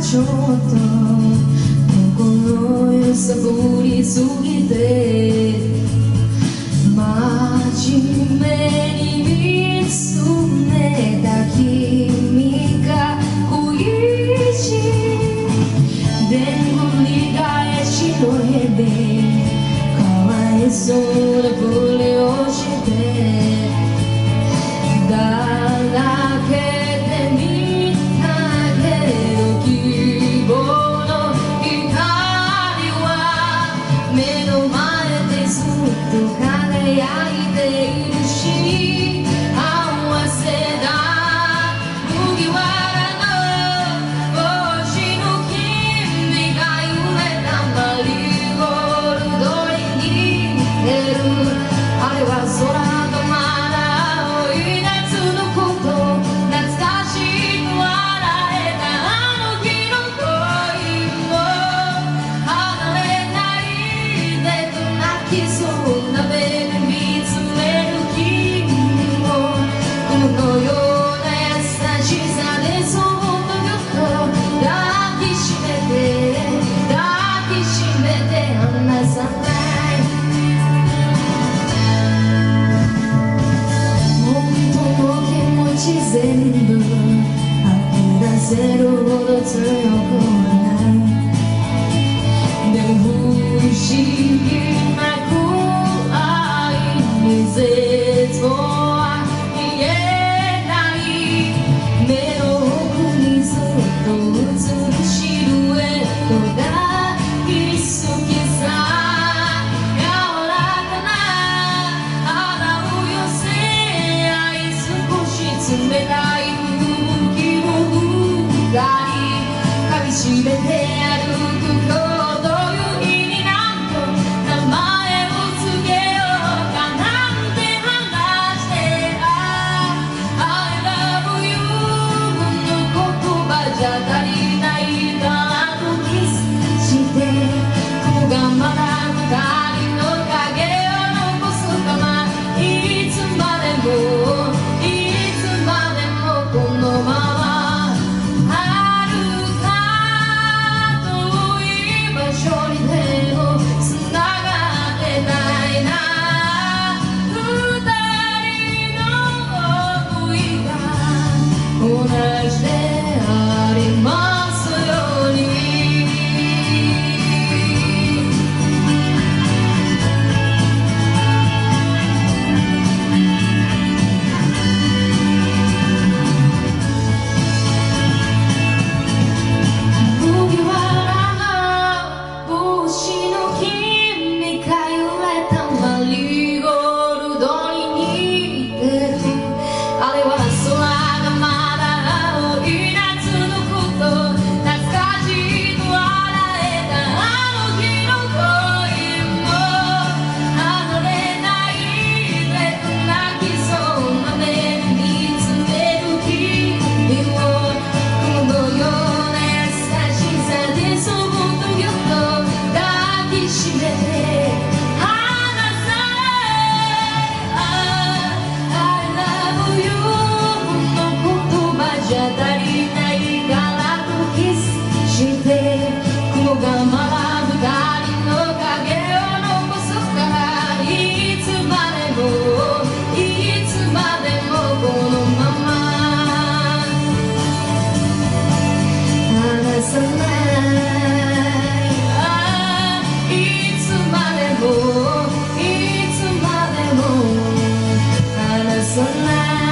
ちょっと心揺さぶりすぎて真面目に見つめた君が恋しいで繰り返しの日々かわいそうなふりをしてだらけてみたけど希望の光は目の前でずっと輝いているし合わせだ麦わらの星の君が揺れたマリーゴールドに似てるあれは空全部溢らせるほど強くはないでも不思議なく愛に絶望は言えない目の奥にずっと映るシルエットが好きさ柔らかな洗う寄せ合い少し冷たい空気を二人噛みしめて歩く今日という日になんと名前をつけようかなんて話してI love you の言葉じゃ足りないからとキスして雲がまだ二人の影を残すかないつまでもこのまま遥か遠い場所にでもつながってたいな二人の想いが同じでありますようにそんな